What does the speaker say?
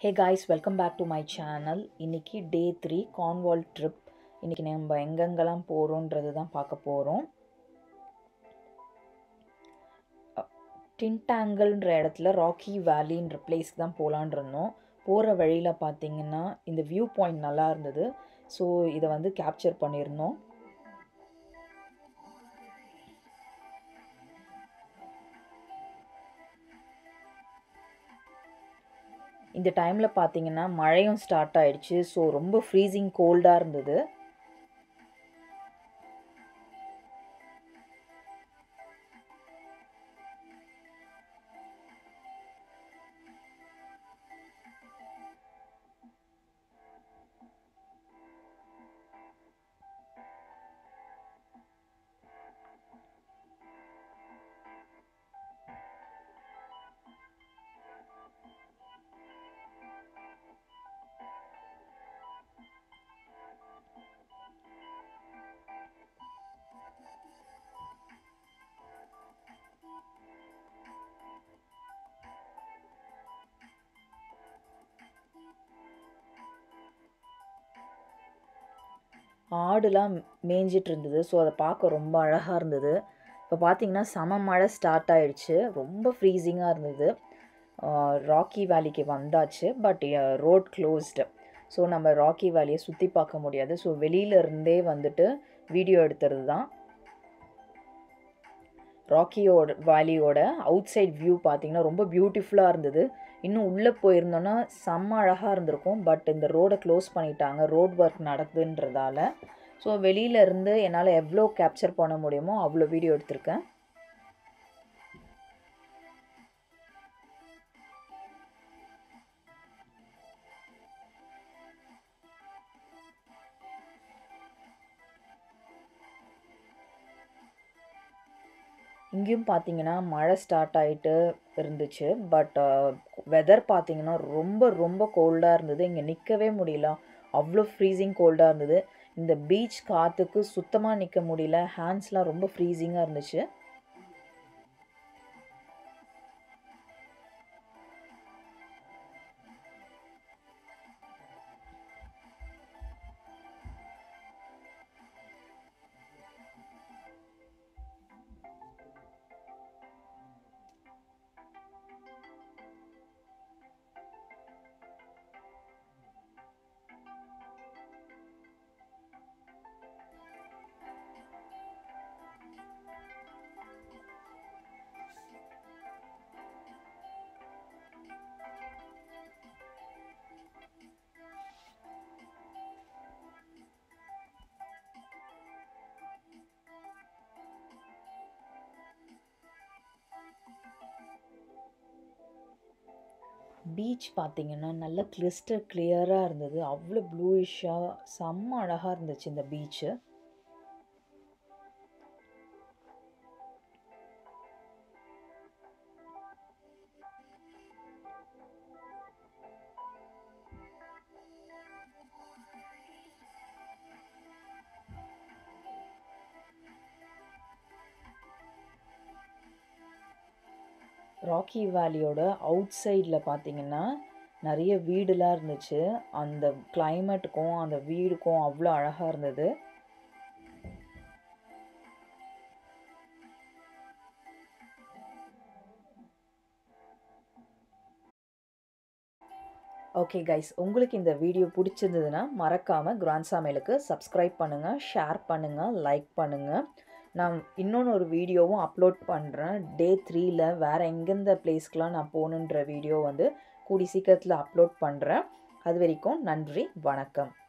Hey guys, welcome back to my channel. இன்னைக்கு day 3 Cornwall trip. இன்னைக்கு நம்ம எங்கெங்கெல்லாம் போறோம்ன்றது தான் பார்க்க போறோம். டின்டாங்கல்ன்ற இடத்துல ராக்கி வேலின்ற பிளேஸ்க்கு தான் போலாம்னு இருந்தோம். போற வழியில பாத்தீங்கன்னா இந்த வியூ பாயிண்ட் நல்லா இருந்தது. ஸோ இதை வந்து கேப்சர் பண்ணியிருந்தோம். இந்த டைமில் பார்த்தீங்கன்னா மழையும் ஸ்டார்ட் ஆயிடுச்சு. ஸோ ரொம்ப ஃப்ரீசிங் கோல்டாக இருந்தது. ஆடுலாம் மேய்ஞ்சிட்டு இருந்தது. ஸோ அதை பார்க்க ரொம்ப அழகாக இருந்தது. இப்போ பார்த்தீங்கன்னா செம மழை ஸ்டார்ட் ஆயிடுச்சு. ரொம்ப ஃப்ரீசிங்காக இருந்தது. ராக்கி வேலிக்கு வந்தாச்சு. But road closed. ஸோ நம்ம ராக்கி வேலியை சுற்றி பார்க்க முடியாது. ஸோ வெளியிலேருந்தே வந்துட்டு வீடியோ எடுத்துறது தான். ராக்கியோட வேலியோட அவுட் சைட் வியூ பார்த்தீங்கன்னா ரொம்ப பியூட்டிஃபுல்லாக இருந்தது. இன்னும் உள்ளே போயிருந்தோன்னா செம்ம அழகாக இருந்திருக்கும். பட் இந்த ரோடை க்ளோஸ் பண்ணிட்டாங்க, ரோட் ஒர்க் நடக்குதுன்றதால. ஸோ வெளியிலேருந்து என்னால் எவ்வளோ கேப்சர் பண்ண முடியுமோ அவ்வளோ வீடியோ எடுத்திருக்கேன். இங்கேயும் பார்த்தீங்கன்னா மழை ஸ்டார்ட் ஆகிட்டு இருந்துச்சு. பட் வெதர் பார்த்தீங்கன்னா ரொம்ப ரொம்ப கோல்டாக இருந்தது. இங்கே நிற்கவே முடியல, அவ்வளோ ஃப்ரீசிங் கோல்டாக இருந்தது. இந்த பீச் காற்றுக்கு சுத்தமாக நிற்க முடியல. ஹேண்ட்ஸ்லாம் ரொம்ப ஃப்ரீசிங்காக இருந்துச்சு. பீச் பார்த்தீங்கன்னா நல்ல கிறிஸ்டல் கிளியராக இருந்தது. அவ்வளோ ப்ளூயிஷாக செம்ம அழகாக இருந்துச்சு இந்த பீச்சு. ராக்கி வேலியோட அவுட் சைடில் பார்த்தீங்கன்னா நிறைய வீடுலாம் இருந்துச்சு. அந்த கிளைமேட்டுக்கும் அந்த வீடுக்கும் அவ்வளோ அழகாக இருந்தது. ஓகே கைஸ், உங்களுக்கு இந்த வீடியோ பிடிச்சிருந்ததுன்னா மறக்காமல் கிராண்ட் சமையலுக்கு சப்ஸ்கிரைப் பண்ணுங்கள், ஷேர் பண்ணுங்கள், லைக் பண்ணுங்கள். நான் இன்னொன்று ஒரு வீடியோவும் அப்லோட் பண்ணுறேன். டே 3ல் வேறு எங்கெந்த பிளேஸ்க்கெலாம் நான் போகணுன்ற வீடியோ வந்து கூடி சீக்கிரத்தில் அப்லோட் பண்ணுறேன். அது வரைக்கும் நன்றி, வணக்கம்.